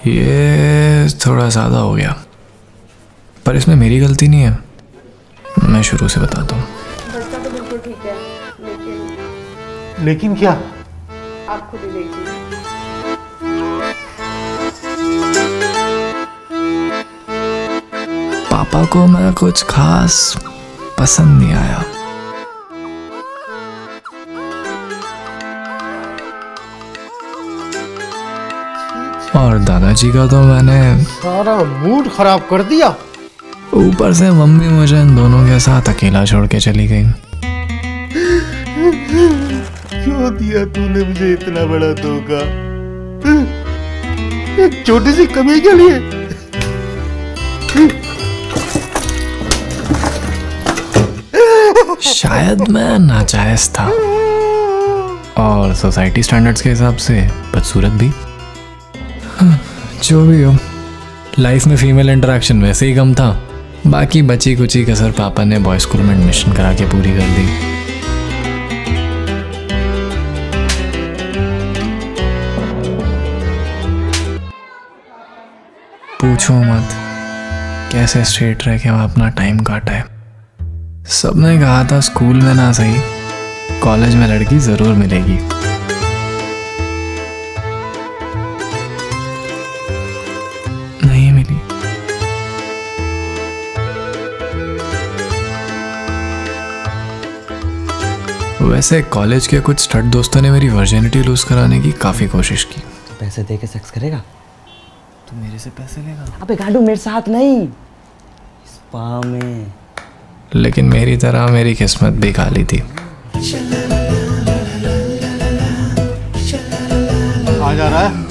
ये थोड़ा ज़्यादा हो गया, पर इसमें मेरी गलती नहीं है। मैं शुरू से बताता हूँ। बच्चा तो बिल्कुल ठीक है, लेकिन क्या? आप खुद ही देखिए। पापा को मैं कुछ खास पसंद नहीं आया। और दादाजी का तो मैंने सारा मूड खराब कर दिया। ऊपर से मम्मी मुझे इन दोनों के साथ अकेला छोड़ के चली गई। क्यों दिया तूने मुझे इतना बड़ा धोखा? एक छोटी सी कमी के लिए। शायद मैं नाजायज था और सोसाइटी स्टैंडर्ड्स के हिसाब से बदसूरत भी। जो भी हो, लाइफ में फीमेल इंटरेक्शन वैसे ही कम था। बाकी बची कुची कसर पापा ने बॉय स्कूल में एडमिशन करा के पूरी कर दी। पूछो मत कैसे स्ट्रेट रह के वहाँ अपना टाइम काटा है। सबने कहा था स्कूल में ना सही, कॉलेज में लड़की जरूर मिलेगी। नहीं मिली। वैसे कॉलेज के कुछ स्टड दोस्तों ने मेरी वर्जिनिटी लूज कराने की काफी कोशिश की। पैसे दे के सेक्स करेगा? तू मेरे से पैसे लेगा? अबे गाडू मेरे साथ नहीं, स्पा में। लेकिन मेरी तरह मेरी किस्मत भी काली थी। आ जा रहा है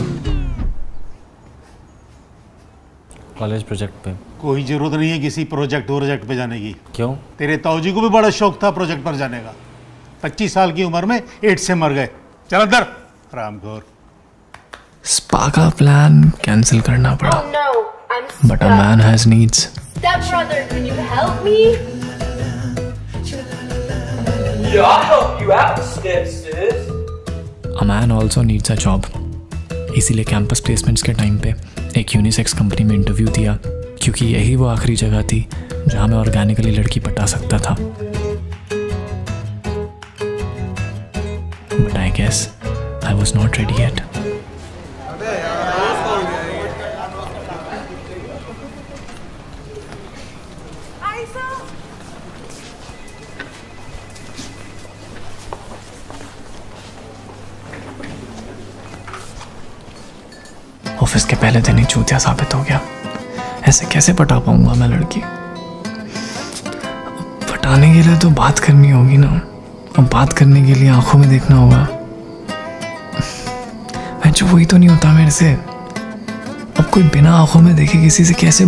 कॉलेज प्रोजेक्ट पे। कोई जरूरत नहीं है किसी प्रोजेक्ट पे जाने की। क्यों? तेरे ताऊजी को भी बड़ा शौक था प्रोजेक्ट पर जाने का। 25 साल की उम्र में एड्स से मर गए। चल अंदर रामघोर। स्पा का प्लान कैंसिल करना पड़ा। But a man has needs. Stepbrother, can you help me? Yeah, I'll help you out, stepsis. A man also needs a job. इसीलिए कैंपस प्लेसमेंट्स के टाइम पे एक यूनिसेक्स कंपनी में इंटरव्यू दिया, क्योंकि यही वो आखिरी जगह थी जहाँ मैं ऑर्गेनिकली लड़की पटा सकता था। But I guess I was not ready yet. Office के पहले दिन ही चूतिया साबित हो गया। ऐसे कैसे पटा पाऊंगा मैं लड़की? पटाने के लिए तो बात करनी होगी ना, अब बात करने के लिए आंखों में देखना होगा। मैं जो वही तो नहीं होता मेरे से। अब कोई बिना आंखों में देखे किसी से कैसे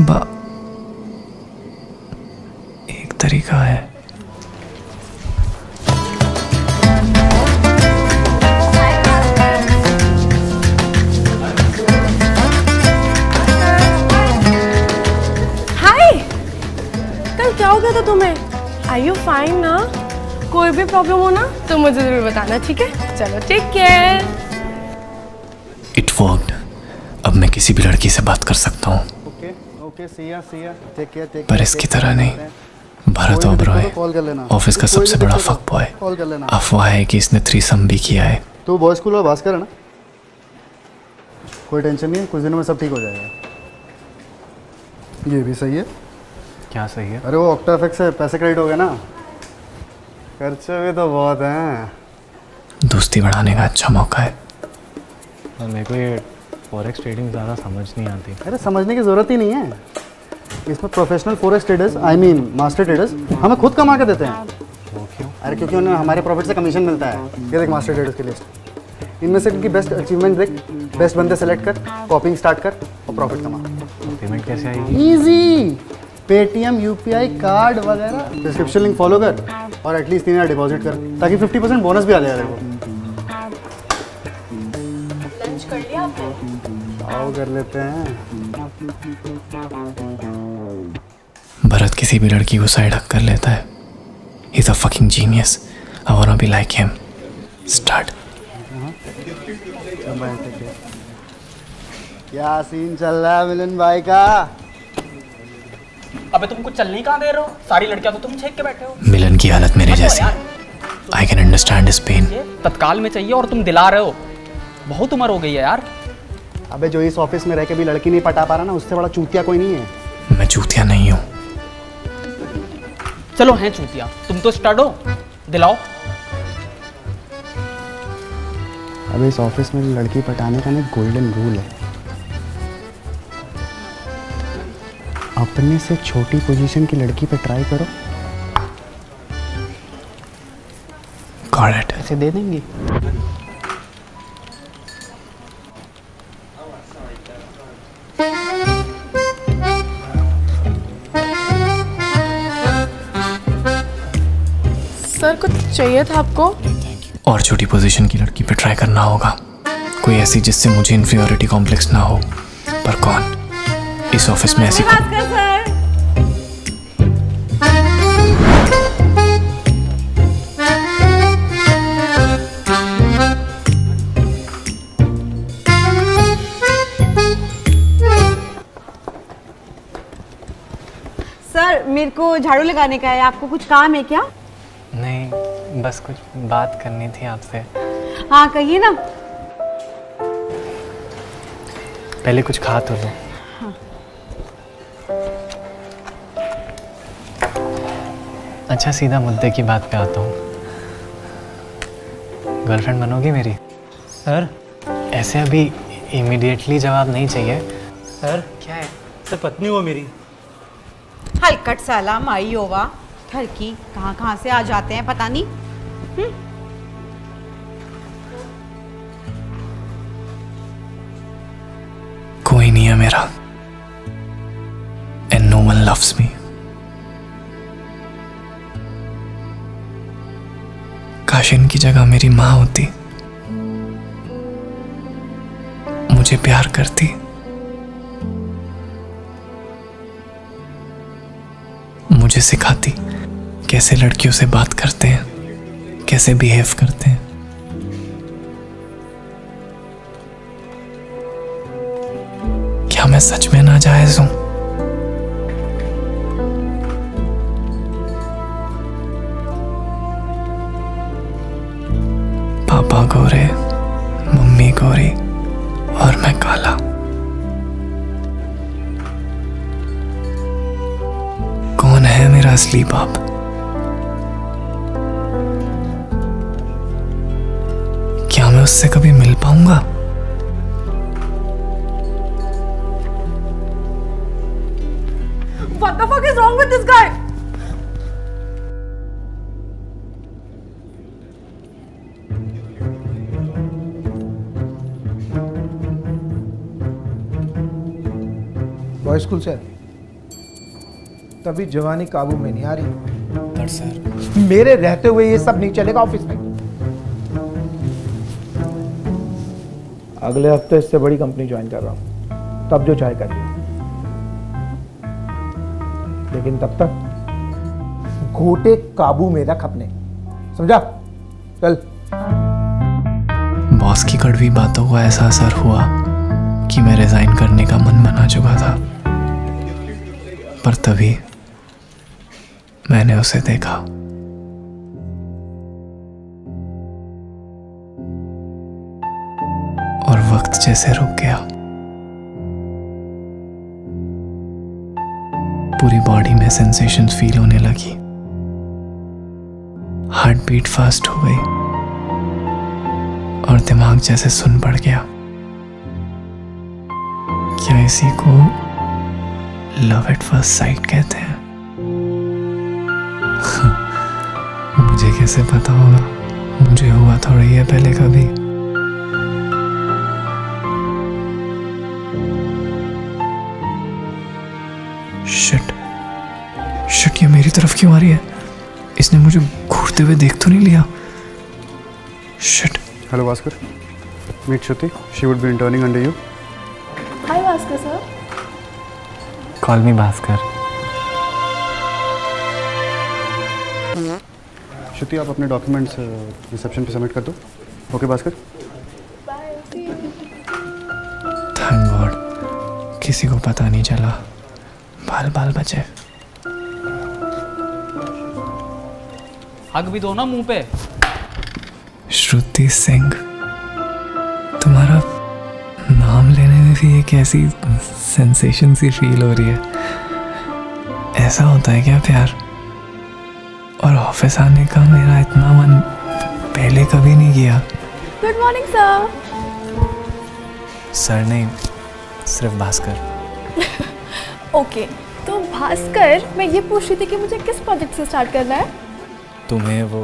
एक तरीका है। क्या हो गया था तुम्हें? Are you fine ना? कोई भी प्रॉब्लम हो ना तो मुझे जरूर बताना, ठीक है? चलो टेक केयर। It worked. अब मैं किसी भी लड़की से बात कर सकता हूँ। पर इसकी तरह नहीं। भरत ओबरॉय ऑफिस का सबसे बड़ा फक बॉय। अफवाह है कि इसने थ्रीसम भी किया है। तो बॉय स्कूल में बात कर ना, कोई टेंशन नहीं है, कुछ दिनों में सब ठीक हो जाएगा। ये भी सही है। क्या सही है? अरे वो ऑक्टाफेक्स से पैसे क्रेडिट हो गए ना, खर्चे भी तो बहुत हैं। दोस्ती बढ़ाने का अच्छा मौका है। मेरे को ये फॉरेक्स ट्रेडिंग ज़्यादा समझ नहीं आती। अरे समझने की ज़रूरत ही नहीं है। इसमें professional forex traders, I mean master traders, हमें खुद कमा के देते हैं। वो क्यों? अरे क्योंकि उन्हें हमारे प्रॉफिट से कमीशन मिलता है। ये देख मास्टर ट्रेडर्स की लिस्ट, इनमें से इनकी बेस्ट अचीवमेंट देख, बेस्ट बंदे सेलेक्ट कर, कॉपिंग स्टार्ट कर और प्रॉफिट कमा। पेमेंट कैसे आएगी? ईजी, पेटीएम, यूपीआई, कार्ड वगैरह। डिस्क्रिप्शन लिंक फॉलो कर और एटलीस्ट 3000 डिपॉजिट कर, ताकि 50% बोनस भी आ जाएगा तेरे को। लंच कर लिया आपने? आओ कर लेते हैं। भरत किसी भी लड़की को साइड हक कर लेता है। He's a fucking genius. I wanna be like him. Start. क्या सीन चल रहा है मिलन भाई का? अबे तुमको चलने ही कहाँ दे रहे हो? सारी लड़कियां तो तुम छेक के बैठे हो। मिलन की हालत मेरे जैसी। I can understand his pain. तत्काल में चाहिए और तुम दिला रहे हो। बहुत उम्र हो गई है यार। अबे जो इस ऑफिस में रह के भी लड़की नहीं पटा पा रहा ना, उससे बड़ा चूतिया कोई नहीं है। मैं चूतिया नहीं हूँ। चलो हैं चूतिया, तुम तो स्टड हो, दिलाओ। अबे इस ऑफिस में लड़की पटाने का ना गोल्डन रूल है, अपने से छोटी पोजीशन की लड़की पे ट्राई करो, ऐसे दे देंगे। सर कुछ चाहिए था आपको? और छोटी पोजीशन की लड़की पे ट्राई करना होगा, कोई ऐसी जिससे मुझे इन्फीरियरिटी कॉम्प्लेक्स ना हो। पर कौन? इस ऑफिस में ऐसी सर मेरे को झाड़ू लगाने का है, आपको कुछ काम है क्या? नहीं, बस कुछ बात करनी थी आपसे। हाँ कहिए ना। पहले कुछ खा तो लो। हाँ। अच्छा सीधा मुद्दे की बात पे आता हूँ। गर्लफ्रेंड बनोगी मेरी? सर ऐसे अभी इमीडिएटली जवाब नहीं चाहिए। सर क्या है? सर पत्नी हो मेरी। हलकट साला माई होवा ठरकी, कहाँ से आ जाते हैं पता नहीं। कोई नहीं है मेरा, and no one loves me। काश इनकी जगह मेरी माँ होती, मुझे प्यार करती, मुझे सिखाती कैसे लड़कियों से बात करते हैं, कैसे बिहेव करते हैं। क्या मैं सच में नाजायज हूं? पापा गोरे, मम्मी गोरी और मैं काला। कौन है मेरा असली बाप? क्या मैं उससे कभी मिल पाऊंगा? What the fuck is wrong with this guy? Boy school से तभी जवानी काबू में नहीं आ रही। पर सर मेरे रहते हुए ये सब नहीं चलेगा ऑफिस में। अगले हफ्ते इससे बड़ी कंपनी ज्वाइन कर रहा हूं, तब जो चाहे कर लियो, लेकिन तब तक घोटे काबू में रख अपने, समझा? चल। बॉस की कड़वी बातों का ऐसा असर हुआ कि मैं रिजाइन करने का मन बना चुका था, पर तभी मैंने उसे देखा। और वक्त जैसे रुक गया, पूरी बॉडी में सेंसेशंस फील होने लगी, हार्ट बीट फास्ट हो गई और दिमाग जैसे सुन पड़ गया। क्या इसी को लव एट फर्स्ट साइट कहते हैं? मुझे कैसे पता होगा? मुझे हुआ थोड़ा ही है पहले कभी। शिट, ये मेरी तरफ क्यों आ रही है? इसने मुझे घूरते हुए देख तो नहीं लिया? Shit. Hello Bhaskar, meet Shruti, she would be interning under you. Hi Bhaskar sir. Call me Bhaskar. Shruti आप अपने डॉक्यूमेंट्स रिसेप्शन पे सबमिट कर दो। ओके भास्कर। Thank God. किसी को पता नहीं चला, बाल बाल बचे। हग भी दो ना मुंह पे। श्रुति सिंह, तुम्हारा नाम लेने में भी एक ऐसी सेंसेशन सी फील हो रही है। ऐसा होता है क्या प्यार? और ऑफिस आने का मेरा इतना मन पहले कभी नहीं किया। Good morning sir. सर नहीं, सिर्फ भास्कर। ओके, तो भास्कर, मैं ये पूछ रही थी कि मुझे किस प्रोजेक्ट से स्टार्ट करना है? तुम्हें वो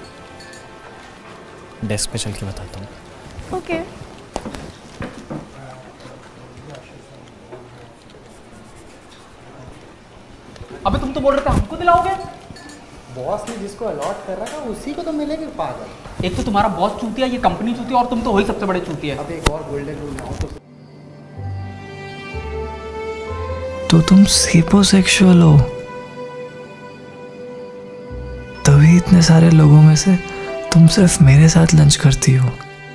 डेस्क पे चल के बताता हूँ। ओके। अबे तुम तो बोल रहे थे हमको दिलाओगे। बॉस ने जिसको अलॉट कर रखा उसी को तो मिलेगी पागल। एक तो तुम्हारा बॉस चूतिया, ये कंपनी चूतिया, और तुम तो वही सबसे बड़े चूतिया। अब एक और गोल्डन रूल लाओ तो तुम सेपोसेक्सुअल हो, तभी इतने सारे लोगों में से तुम सिर्फ मेरे साथ लंच करती हो।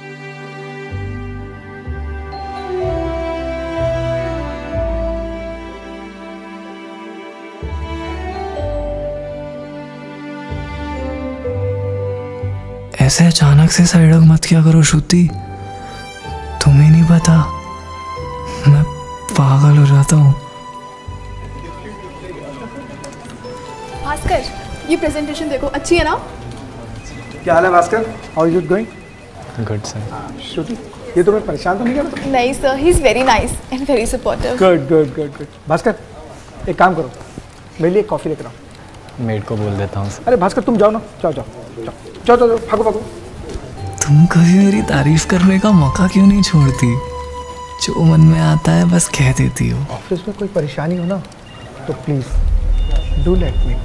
ऐसे अचानक से साइड हग मत किया करो श्रुति, तुम्हें नहीं पता मैं पागल हो जाता हूँ। भास्कर, ये प्रेजेंटेशन देखो, अच्छी है ना? क्या हाल है Bhaskar? How is it going? Good sir. Shruti, ये तुम्हें परेशान तो नहीं कर रहा? नहीं sir, he is very nice and very supportive. Good good good good. Bhaskar, एक काम करो, मेरे लिए कॉफ़ी लेकर आओ। मेड को बोल देता हूँ। अरे भास्कर, तुम जाओ ना, जाओ जाओ जाओ जाओ जाओ, भागो भागो। तुम कभी मेरी तारीफ करने का मौका क्यों नहीं छोड़ती? जो मन में आता है बस कह देती हो। ऑफिस में कोई परेशानी हो ना तो please do let me.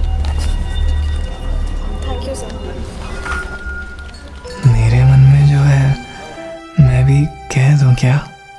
Thank you sir. मेरे मन में जो है मैं भी कह दूं क्या?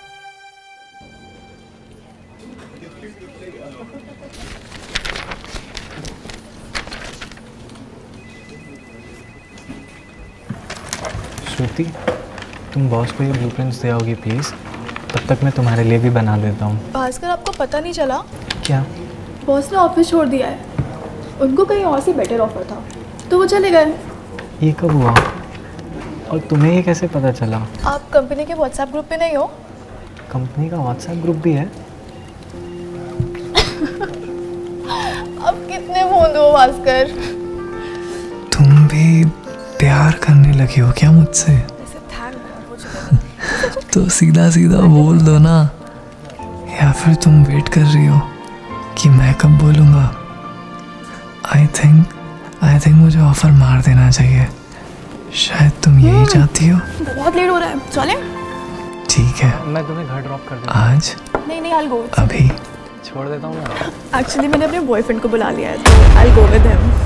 श्रुति, तुम बॉस को ये ब्लूप्रिंट्स दे आओगी प्लीज? तब तक मैं तुम्हारे लिए भी बना देता हूँ। भास्कर, आपको पता नहीं चला? क्या? बॉस ने ऑफिस छोड़ दिया है। उनको कहीं और से बेटर ऑफर था तो वो चले गए। ये कब हुआ और तुम्हें ये कैसे पता चला? आप कंपनी के व्हाट्सएप ग्रुप पे नहीं हो? कंपनी का व्हाट्सएप ग्रुप भी है? अब कितने बूंद हो भास्कर? तुम भी प्यार करने लगी हो क्या मुझसे? तो सीधा सीधा बोल दो ना, या फिर तुम वेट कर रही हो कि मैं कब बोलूँगा? आई थिंक मुझे ऑफर मार देना चाहिए। शायद तुम यही चाहती हो। बहुत लेट हो रहा है, चलें? ठीक है, मैं तुम्हें घर ड्रॉप कर दूँ। आज? नहीं, I'll go. अभी छोड़ देता हूँ मैं। एक्चुअली मैंने अपने बॉयफ्रेंड को बुला लिया है तो I'll go with him.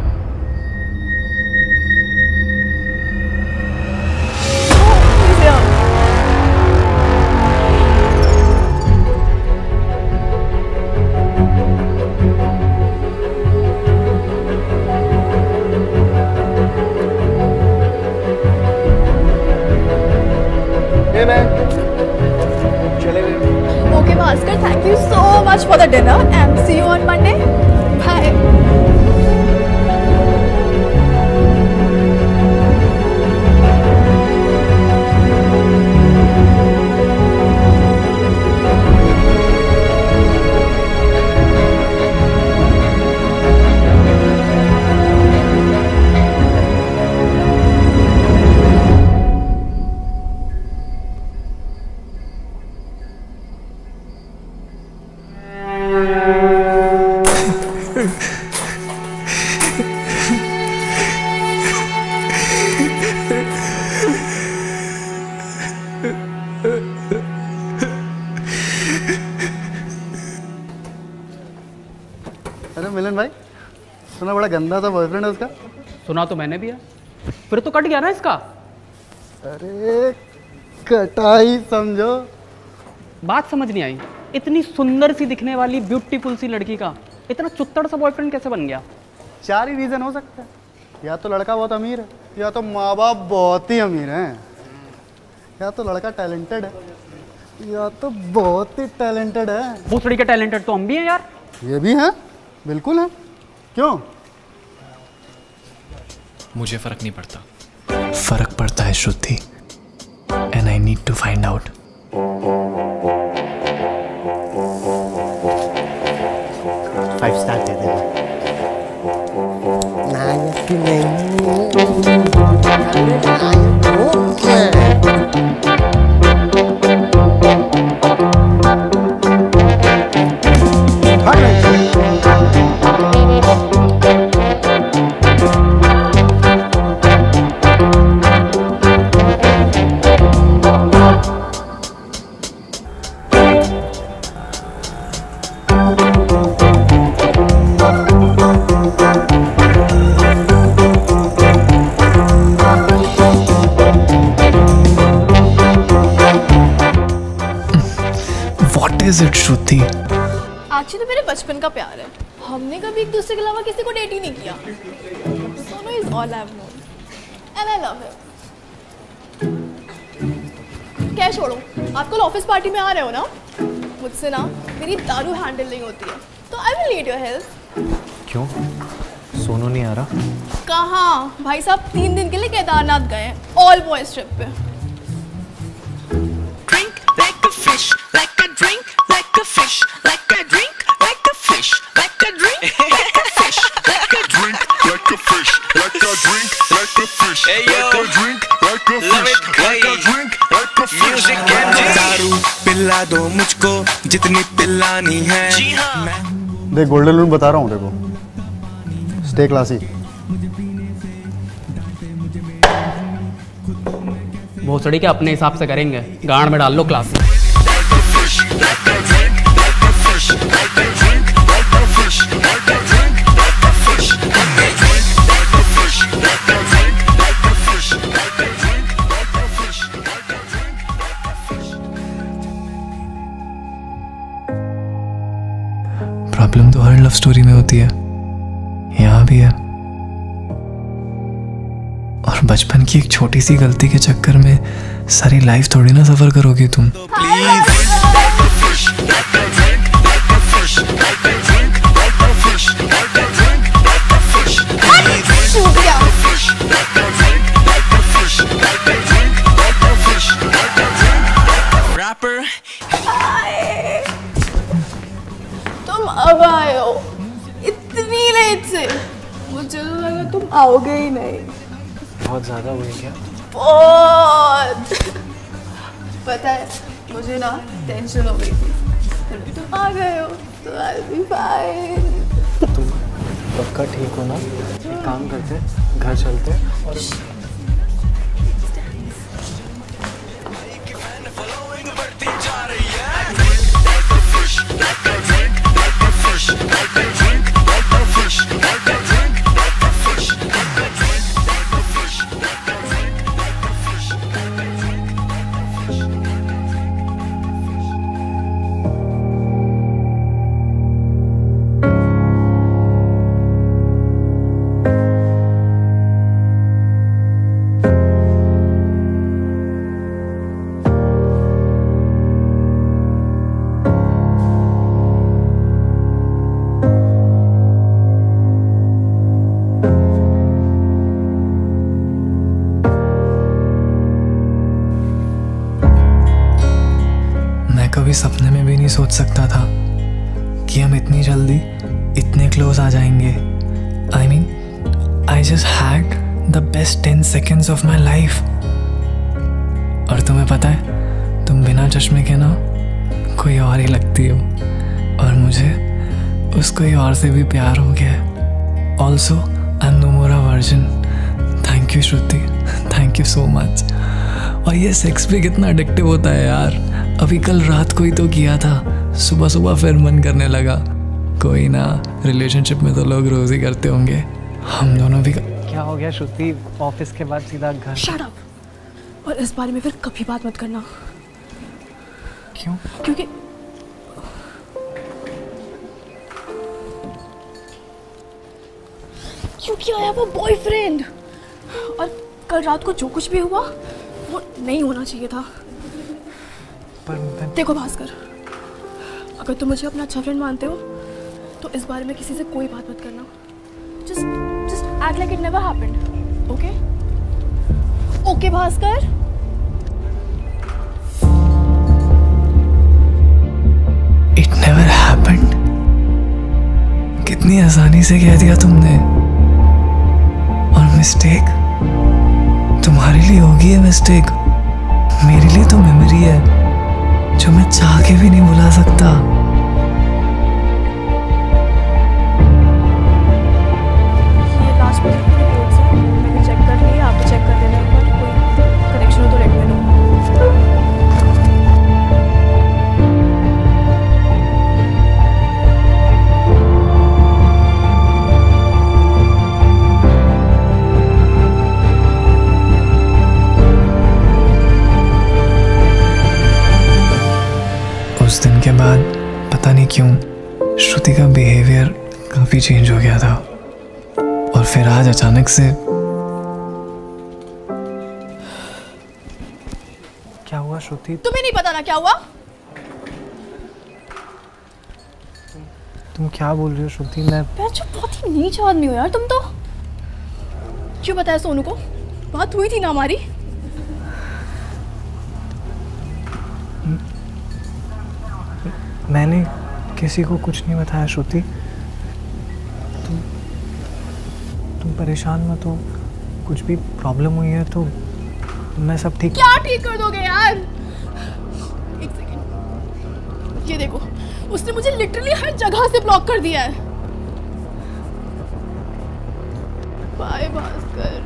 Okay, Bhaskar, thank you so much for the dinner and see you on Monday. Bye. अरे मिलन भाई, सुना बड़ा गंदा था बॉयफ्रेंड है उसका। सुना तो मैंने भी है, फिर तो कट गया ना इसका। अरे कटाई समझो। बात समझ नहीं आई, इतनी सुंदर सी दिखने वाली ब्यूटीफुल सी लड़की का इतना चुत्तड़ सा बॉयफ्रेंड कैसे बन गया? 4 ही रीज़न हो सकता है, या तो लड़का बहुत अमीर है, या तो माँ बाप बहुत ही अमीर हैं, या तो लड़का टैलेंटेड है, या तो बहुत ही टैलेंटेड है। भोसड़ी के टैलेंटेड तो हम भी हैं यार। ये भी है, बिल्कुल है। क्यों? मुझे फर्क नहीं पड़ता। फर्क पड़ता है Shruti, and I need to find out. 5 star दे देना। नायक नहीं। Is it Shruti? एक्चुअली तो मेरे बचपन का प्यार है। हमने कभी एक दूसरे के अलावा किसी को डेट ही नहीं किया। Sonu is all I have known and I love him. क्या छोड़ो, आप कल ऑफिस पार्टी में आ रहे हो ना? मुझसे ना मेरी दारू हैंडल नहीं होती है, तो I will need your help. क्यों? सोनू नहीं आ रहा? कहाँ भाई साहब, 3 दिन के लिए केदारनाथ गए हैं, ऑल बॉयज ट्रिप पे। पिला दो मुझको जितनी पिलानी है। देख गोल्डन रूल बता रहा हूँ देखो, स्टे क्लासी। भोसड़ी के अपने हिसाब से करेंगे, गांड में डाल लो क्लासी। प्रॉब्लम तो हर लव स्टोरी में होती है, यहाँ भी है। और बचपन की एक छोटी सी गलती के चक्कर में सारी लाइफ थोड़ी ना सफर करोगी तुम। तुम अब आए हो इतनी लेट से, मुझे तो लगा तुम आओगे ही नहीं। बहुत ज़्यादा हुई क्या? बहुत। पता है मुझे ना टेंशन हो गई थी, तुम आ गए हो तो आई विल बी फाइन। तुम पक्का ठीक हो ना? एक काम करते, घर चलते और कभी सपने में भी नहीं सोच सकता था कि हम इतनी जल्दी इतने क्लोज आ जाएंगे। I mean I just had the best 10 seconds of my life. और तुम्हें पता है, तुम बिना चश्मे के ना कोई और ही लगती हो, और मुझे उस कोई और से भी प्यार हो गया। Also I am no more a virgin. Thank you Shruti, thank you so much. और ये सेक्स भी कितना एडिक्टिव होता है यार। अभी कल रात को ही तो किया था, सुबह सुबह फिर मन करने लगा। कोई ना, रिलेशनशिप में तो लोग रोज ही करते होंगे, हम दोनों भी। क्या हो गया श्रुति? ऑफिस के बाद सीधा घर? शट अप, और इस बारे में फिर कभी बात मत करना। क्यों? क्योंकि आई हैव अ बॉयफ्रेंड, और कल रात को जो कुछ भी हुआ वो नहीं होना चाहिए था। पर देखो भास्कर, अगर तुम मुझे अपना अच्छा फ्रेंड मानते हो तो इस बारे में किसी से कोई बात मत करना। Just act like it never happened, okay? Okay Bhaskar? It never happened? कितनी आसानी से कह दिया तुमने। और मिस्टेक तुम्हारे लिए होगी है मिस्टेक, मेरे लिए तो मेमोरी है जो मैं चाह के भी नहीं भुला सकता। ये लास्ट मिनट की रिपोर्ट्स हैं, मैंने चेक कर ली, आप भी चेक कर लेना एक बार, कोई करेक्शन हो तो लेट मी नो। उस दिन के बाद पता नहीं क्यों श्रुति का बिहेवियर काफी चेंज हो गया था, और फिर आज अचानक से। क्या हुआ श्रुति? तुम्हें नहीं पता ना क्या हुआ? तुम क्या बोल रही हो श्रुति? मैं जो बहुत ही नीच आदमी हो यार तुम तो। क्यों बताया सोनू को? बात हुई थी ना हमारी। मैंने किसी को कुछ नहीं बताया श्रुति। तुम परेशान मत हो, कुछ भी प्रॉब्लम हुई है तो मैं सब ठीक। क्या ठीक कर दोगे यार? एक सेकंड, ये देखो, उसने मुझे लिटरली हर जगह से ब्लॉक कर दिया है। बाय भास्कर।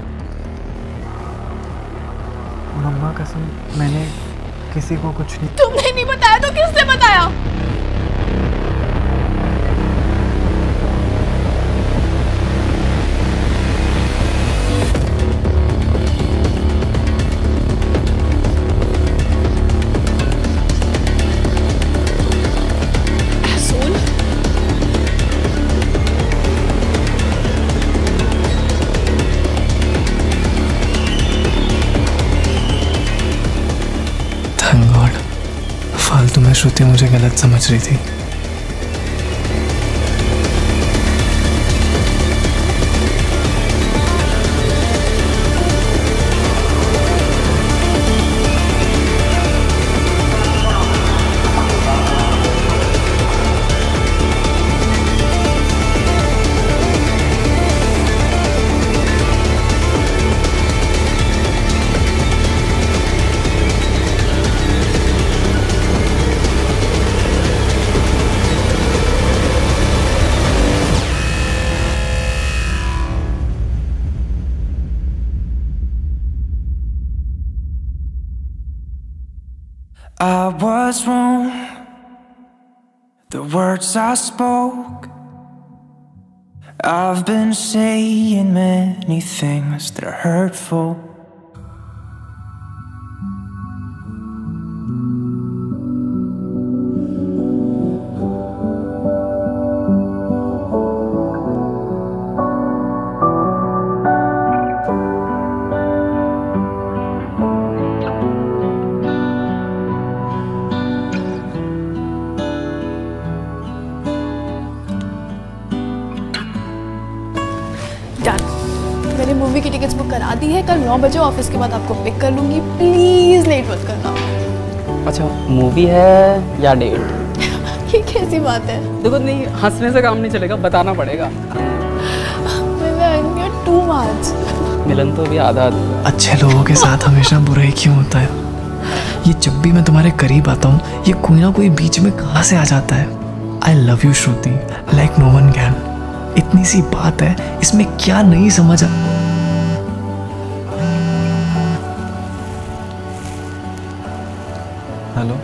मम्मा कसम, मैंने किसी को कुछ नहीं। तुमने नहीं बताया तो किसने बताया? फालतू में श्रुति मुझे गलत समझ रही थी। I was wrong, the words I spoke. I've been saying many things that are hurtful. मैंने मूवी की टिकट्स बुक करा दी है, कल 9 बजे ऑफिस के बाद आपको पिक कर लूंगी, प्लीज लेट मत करना। अच्छा, मूवी है या डेट? ये कैसी बात है? देखो, नहीं हंसने से काम नहीं चलेगा, बताना पड़ेगा। Too much. मिलन तो भी आधा। अच्छे लोगों के साथ हमेशा बुरा ही क्यों होता है? ये जब भी मैं तुम्हारे करीब आता हूँ ये कोई ना कोई बीच में कहाँ से आ जाता है। I love you Shruti like no one can. इतनी सी बात है, इसमें क्या नहीं समझ। हेलो,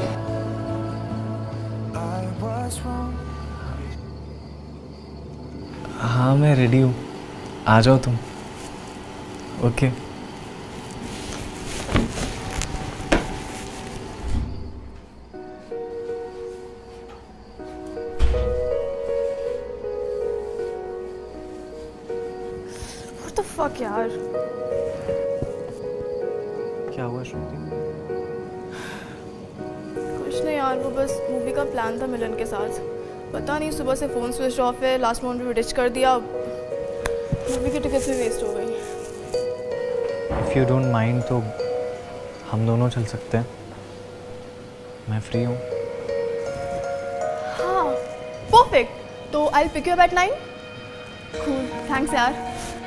हाँ मैं रेडी हूँ, आ जाओ तुम। ओके What the fuck यार? क्या हुआ श्रुति? कुछ नहीं यार, वो बस मूवी का प्लान था मिलन के साथ। पता नहीं सुबह से फ़ोन स्विच ऑफ है, लास्ट मोमेंट पे डिच कर दिया, मूवी की टिकट भी वेस्ट हो गई। इफ़ यू डोंट माइंड तो हम दोनों चल सकते हैं, मैं फ्री हूँ। हाँ परफेक्ट, तो I pick you up at 9। Cool, thanks यार।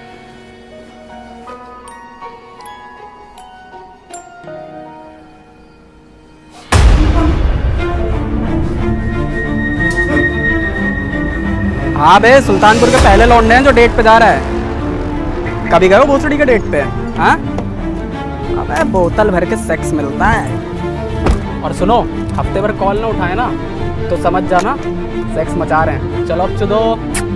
हाँ बे, सुल्तानपुर के पहले लौंडे हैं जो डेट पे जा रहा है। कभी गए हो भोसड़ी के डेट पे? हाँ, अबे बोतल भर के सेक्स मिलता है। और सुनो, हफ्ते भर कॉल ना उठाए ना तो समझ जाना सेक्स मचा रहे हैं। चलो अब चुदो।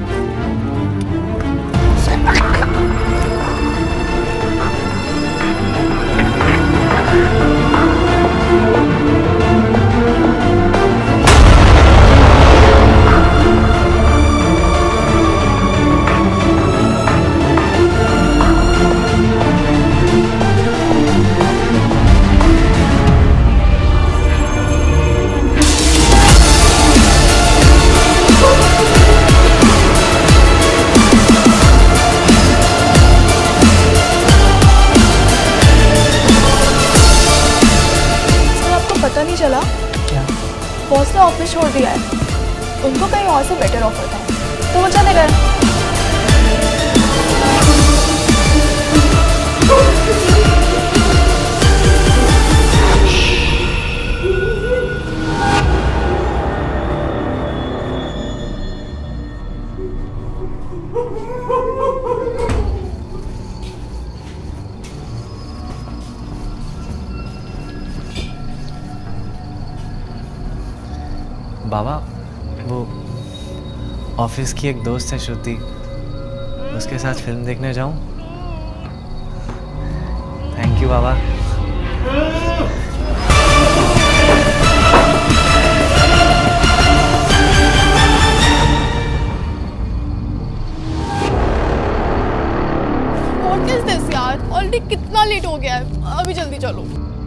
पता नहीं चला क्या? बॉस ने ऑफिस छोड़ दिया है, उनको कहीं और से बेटर ऑफर था तो वो चले गए। बाबा, वो ऑफिस की एक दोस्त है श्रुति, उसके साथ फिल्म देखने जाऊं? थैंक यू बाबा। What is this यार? ऑलरेडी कितना लेट हो गया है, अभी जल्दी चलो।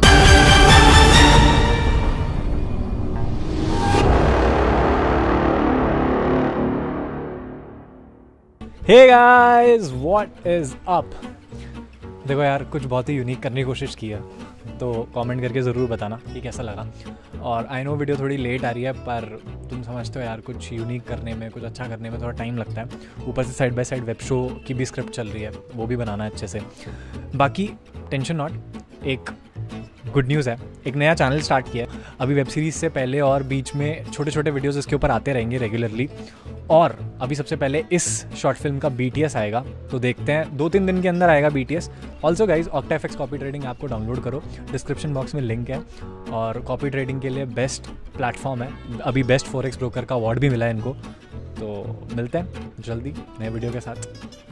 Hey guys, what is up? देखो यार, कुछ बहुत ही यूनिक करने की कोशिश की है, तो कमेंट करके ज़रूर बताना कि कैसा लगा। और आई नो वीडियो थोड़ी लेट आ रही है, पर तुम समझते हो यार, कुछ यूनिक करने में, कुछ अच्छा करने में थोड़ा टाइम लगता है। ऊपर से side by side web show की भी स्क्रिप्ट चल रही है, वो भी बनाना है अच्छे से। बाकी टेंशन नॉट, एक गुड न्यूज़ है, एक नया चैनल स्टार्ट किया है अभी वेब सीरीज़ से पहले, और बीच में छोटे छोटे वीडियोज़ इसके ऊपर आते रहेंगे रेगुलरली। और अभी सबसे पहले इस शॉर्ट फिल्म का BTS आएगा, तो देखते हैं 2-3 दिन के अंदर आएगा BTS। Also guys, OctaFX copy trading app को डाउनलोड करो, डिस्क्रिप्शन बॉक्स में लिंक है। और कॉपी ट्रेडिंग के लिए बेस्ट प्लेटफॉर्म है, अभी बेस्ट Forex ब्रोकर का अवार्ड भी मिला है इनको। तो मिलते हैं जल्दी नए वीडियो के साथ।